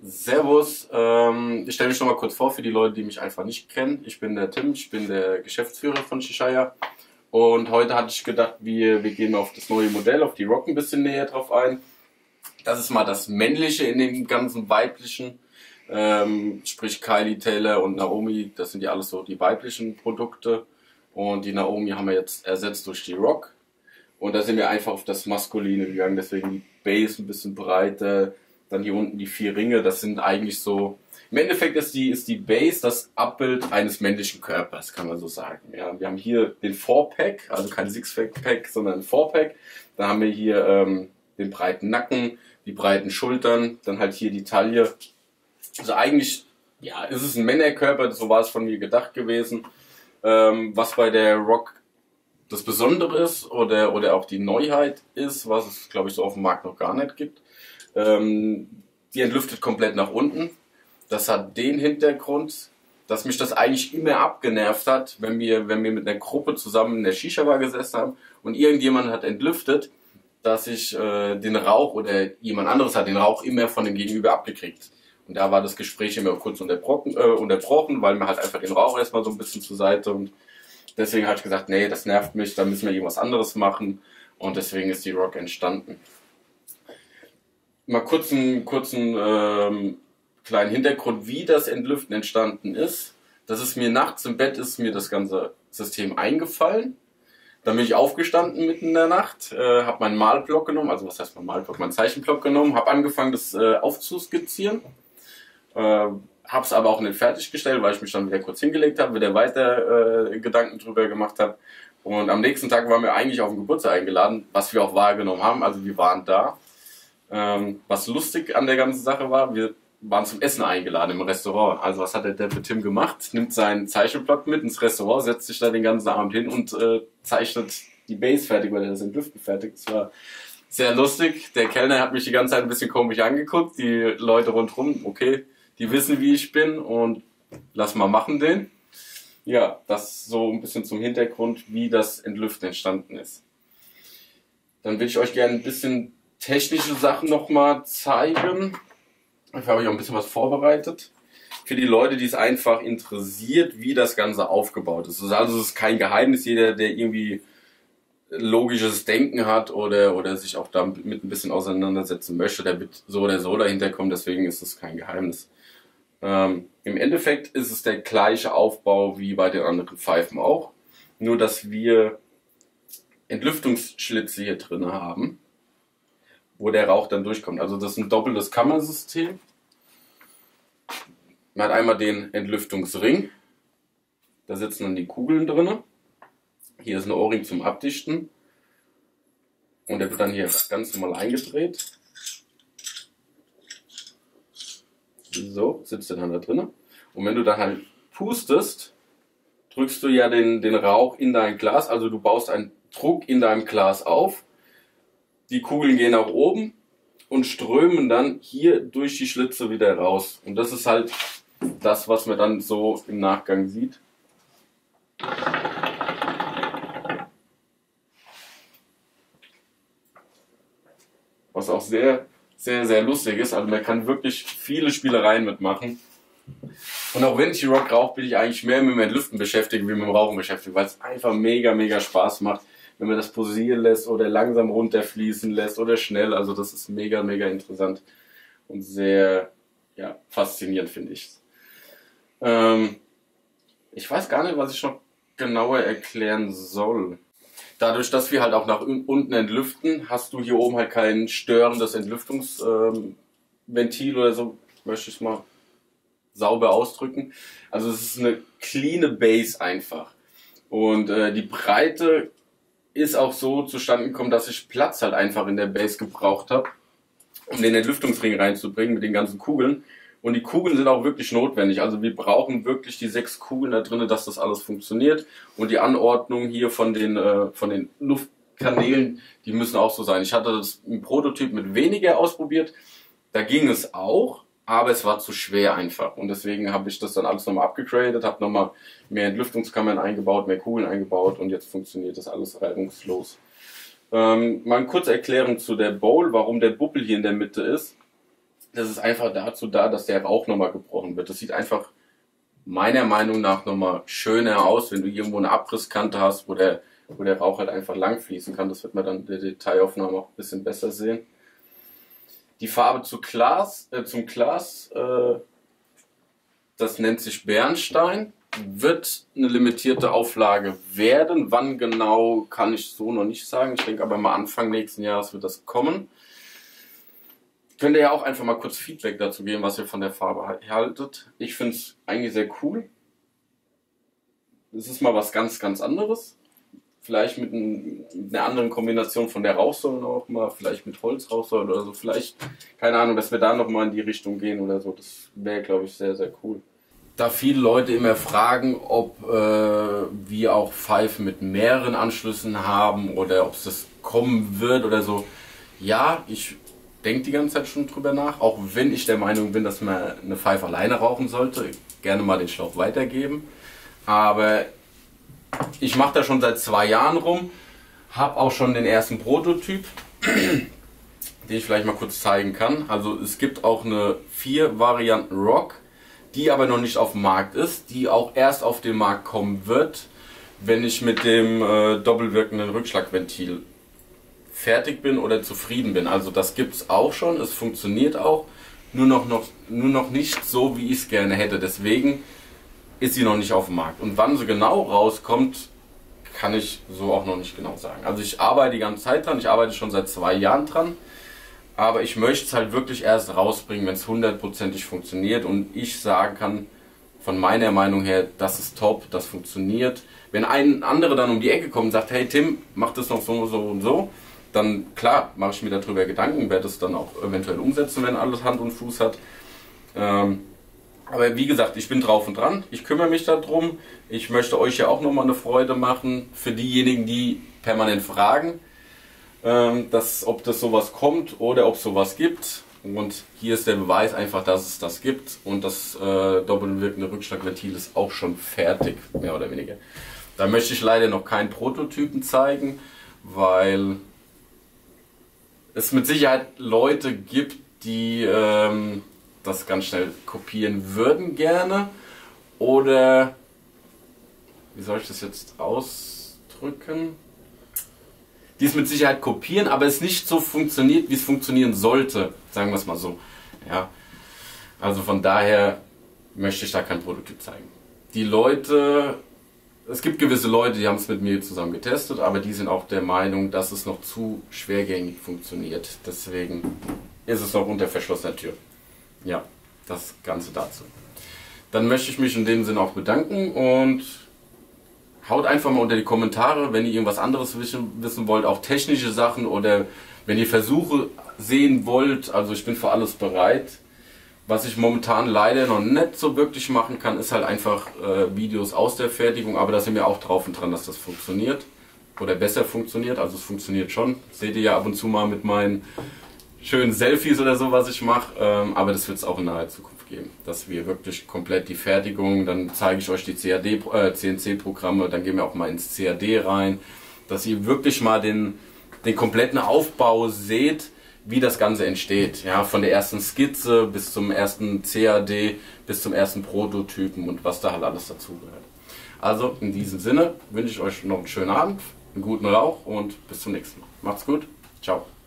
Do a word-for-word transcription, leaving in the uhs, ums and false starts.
Servus, ähm, ich stelle mich noch mal kurz vor für die Leute, die mich einfach nicht kennen. Ich bin der Tim, ich bin der Geschäftsführer von Shishaya und heute hatte ich gedacht, wir, wir gehen auf das neue Modell, auf die Rock ein bisschen näher drauf ein. Das ist mal das Männliche in dem ganzen Weiblichen, ähm, sprich Kylie, Taylor und Naomi, das sind ja alles so die weiblichen Produkte und die Naomi haben wir jetzt ersetzt durch die Rock und da sind wir einfach auf das Maskuline gegangen, deswegen die Base ein bisschen breiter. Dann hier unten die vier Ringe, das sind eigentlich so, im Endeffekt ist die, ist die Base das Abbild eines männlichen Körpers, kann man so sagen. Ja, wir haben hier den Four-Pack, also kein Six-Pack, sondern ein Four-Pack. Dann haben wir hier ähm, den breiten Nacken, die breiten Schultern, dann halt hier die Taille. Also eigentlich, ja, ist es ein Männerkörper, so war es von mir gedacht gewesen. Ähm, was bei der Rock das Besondere ist oder, oder auch die Neuheit ist, was es, glaube ich, so auf dem Markt noch gar nicht gibt. Ähm, die entlüftet komplett nach unten. Das hat den Hintergrund, dass mich das eigentlich immer abgenervt hat, wenn wir, wenn wir mit einer Gruppe zusammen in der Shisha-Bar gesessen haben und irgendjemand hat entlüftet, dass ich äh, den Rauch oder jemand anderes hat den Rauch immer von dem Gegenüber abgekriegt. Und da war das Gespräch immer kurz unterbrochen, äh, unterbrochen, weil man halt einfach den Rauch erstmal so ein bisschen zur Seite und deswegen habe ich gesagt, nee, das nervt mich, da müssen wir irgendwas anderes machen und deswegen ist die Rock entstanden. Mal kurz einen kurzen ähm, kleinen Hintergrund, wie das Entlüften entstanden ist. Das ist mir nachts im Bett ist mir das ganze System eingefallen. Dann bin ich aufgestanden mitten in der Nacht, äh, habe meinen Malblock genommen, also was heißt mein Malblock, meinen Zeichenblock genommen, habe angefangen das äh, aufzuskizzieren. Äh, habe es aber auch nicht fertiggestellt, weil ich mich dann wieder kurz hingelegt habe, wieder weiter äh, Gedanken drüber gemacht habe. Und am nächsten Tag waren wir eigentlich auf den Geburtstag eingeladen, was wir auch wahrgenommen haben, also wir waren da. Ähm, was lustig an der ganzen Sache war, wir waren zum Essen eingeladen im Restaurant. Also was hat der Deppe Tim gemacht? Nimmt seinen Zeichenblock mit ins Restaurant, setzt sich da den ganzen Abend hin und äh, zeichnet die Base fertig, weil er das Entlüften fertig. Das war sehr lustig. Der Kellner hat mich die ganze Zeit ein bisschen komisch angeguckt. Die Leute rundherum, okay, die wissen, wie ich bin und lass mal machen den. Ja, das so ein bisschen zum Hintergrund, wie das Entlüften entstanden ist. Dann will ich euch gerne ein bisschen technische Sachen nochmal zeigen. Ich habe auch ein bisschen was vorbereitet. Für die Leute, die es einfach interessiert, wie das Ganze aufgebaut ist. Also es ist kein Geheimnis. Jeder, der irgendwie logisches Denken hat oder, oder sich auch damit ein bisschen auseinandersetzen möchte, der wird so oder so dahinter kommen. Deswegen ist es kein Geheimnis. Ähm, Im Endeffekt ist es der gleiche Aufbau wie bei den anderen Pfeifen auch. Nur, dass wir Entlüftungsschlitze hier drin haben, wo der Rauch dann durchkommt. Also das ist ein doppeltes Kammersystem. Man hat einmal den Entlüftungsring. Da sitzen dann die Kugeln drin. Hier ist ein O-Ring zum Abdichten. Und der wird dann hier ganz normal eingedreht. So, sitzt der dann da drin. Und wenn du dann halt pustest, drückst du ja den, den Rauch in dein Glas. Also du baust einen Druck in deinem Glas auf. Die Kugeln gehen nach oben und strömen dann hier durch die Schlitze wieder raus. Und das ist halt das, was man dann so im Nachgang sieht. Was auch sehr, sehr, sehr lustig ist. Also man kann wirklich viele Spielereien mitmachen. Und auch wenn ich die Rock rauche, bin ich eigentlich mehr mit dem Entlüften beschäftigt, wie mit dem Rauchen beschäftigt, weil es einfach mega, mega Spaß macht. Wenn man das posieren lässt oder langsam runterfließen lässt oder schnell. Also das ist mega, mega interessant und sehr ja, faszinierend, finde ich. Ähm, ich weiß gar nicht, was ich noch genauer erklären soll. Dadurch, dass wir halt auch nach unten entlüften, hast du hier oben halt kein störendes Entlüftungsventil ähm, oder so, möchte ich es mal sauber ausdrücken. Also es ist eine cleane Base einfach. Und äh, die Breite ist auch so zustande gekommen, dass ich Platz halt einfach in der Base gebraucht habe, um den Entlüftungsring reinzubringen mit den ganzen Kugeln. Und die Kugeln sind auch wirklich notwendig. Also wir brauchen wirklich die sechs Kugeln da drin, dass das alles funktioniert. Und die Anordnung hier von den, äh, von den Luftkanälen, die müssen auch so sein. Ich hatte das im Prototyp mit weniger ausprobiert. Da ging es auch, aber es war zu schwer einfach. Und deswegen habe ich das dann alles nochmal abgegradet, habe nochmal mehr Entlüftungskammern eingebaut, mehr Kugeln eingebaut und jetzt funktioniert das alles reibungslos. Ähm, mal eine kurze Erklärung zu der Bowl, warum der Buppel hier in der Mitte ist. das ist einfach dazu da, dass der Rauch nochmal gebrochen wird. Das sieht einfach meiner Meinung nach nochmal schöner aus, wenn du irgendwo eine Abrisskante hast, wo der, wo der Rauch halt einfach lang fließen kann. Das wird man dann in der Detailaufnahme auch ein bisschen besser sehen. Die Farbe zu Glas, äh, zum Glas, äh, das nennt sich Bernstein, wird eine limitierte Auflage werden. Wann genau, kann ich so noch nicht sagen. Ich denke aber mal Anfang nächsten Jahres wird das kommen. Könnt ihr ja auch einfach mal kurz Feedback dazu geben, was ihr von der Farbe haltet. Ich finde es eigentlich sehr cool. Es ist mal was ganz, ganz anderes. Vielleicht mit, ein, mit einer anderen Kombination von der Rauchsäule auch mal, vielleicht mit Holzrauchsäule oder so. Vielleicht, keine Ahnung, dass wir da nochmal in die Richtung gehen oder so. Das wäre, glaube ich, sehr, sehr cool. Da viele Leute immer fragen, ob äh, wir auch Pfeifen mit mehreren Anschlüssen haben oder ob es das kommen wird oder so. Ja, ich denke die ganze Zeit schon drüber nach, auch wenn ich der Meinung bin, dass man eine Pfeife alleine rauchen sollte. Gerne mal den Schlauch weitergeben. Aber ich mache da schon seit zwei Jahren rum, habe auch schon den ersten Prototyp, den ich vielleicht mal kurz zeigen kann. Also es gibt auch eine vier Varianten Rock, die aber noch nicht auf dem Markt ist, die auch erst auf den Markt kommen wird, wenn ich mit dem äh, doppelwirkenden Rückschlagventil fertig bin oder zufrieden bin. Also das gibt es auch schon, es funktioniert auch, nur noch, noch, nur noch nicht so, wie ich es gerne hätte. Deswegen ist sie noch nicht auf dem Markt. Und wann sie genau rauskommt, kann ich so auch noch nicht genau sagen. Also ich arbeite die ganze Zeit dran, ich arbeite schon seit zwei Jahren dran, aber ich möchte es halt wirklich erst rausbringen, wenn es hundertprozentig funktioniert und ich sagen kann, von meiner Meinung her, das ist top, das funktioniert. Wenn ein anderer dann um die Ecke kommt und sagt, hey Tim, mach das noch so, so und so, dann klar, mache ich mir darüber Gedanken, werde es dann auch eventuell umsetzen, wenn alles Hand und Fuß hat. Ähm, aber wie gesagt, ich bin drauf und dran, ich kümmere mich darum. Ich möchte euch ja auch nochmal eine Freude machen, für diejenigen, die permanent fragen, ähm, dass, ob das sowas kommt oder ob es sowas gibt. Und hier ist der Beweis einfach, dass es das gibt. Und das äh, doppelwirkende Rückschlagventil ist auch schon fertig, mehr oder weniger. Da möchte ich leider noch keinen Prototypen zeigen, weil es mit Sicherheit Leute gibt, die ähm, das ganz schnell kopieren würden gerne. Oder, wie soll ich das jetzt ausdrücken? Die es mit Sicherheit kopieren, aber es nicht so funktioniert, wie es funktionieren sollte. Sagen wir es mal so. Ja. Also von daher möchte ich da kein Prototyp zeigen. Die Leute, es gibt gewisse Leute, die haben es mit mir zusammen getestet, aber die sind auch der Meinung, dass es noch zu schwergängig funktioniert. Deswegen ist es noch unter verschlossener Tür. Ja, das Ganze dazu. Dann möchte ich mich in dem Sinne auch bedanken und haut einfach mal unter die Kommentare, wenn ihr irgendwas anderes wissen, wissen wollt, auch technische Sachen oder wenn ihr Versuche sehen wollt. Also ich bin für alles bereit. Was ich momentan leider noch nicht so wirklich machen kann, ist halt einfach äh, Videos aus der Fertigung, aber da sind wir auch drauf und dran, dass das funktioniert oder besser funktioniert. Also es funktioniert schon. Seht ihr ja ab und zu mal mit meinen schönen Selfies oder so, was ich mache, ähm, aber das wird es auch in naher Zukunft geben, dass wir wirklich komplett die Fertigung, dann zeige ich euch die C A D, äh, C N C-Programme, dann gehen wir auch mal ins C A D rein, dass ihr wirklich mal den, den kompletten Aufbau seht, wie das Ganze entsteht, ja, von der ersten Skizze bis zum ersten C A D, bis zum ersten Prototypen und was da halt alles dazugehört. Also in diesem Sinne wünsche ich euch noch einen schönen Abend, einen guten Rauch und bis zum nächsten Mal. Macht's gut, ciao.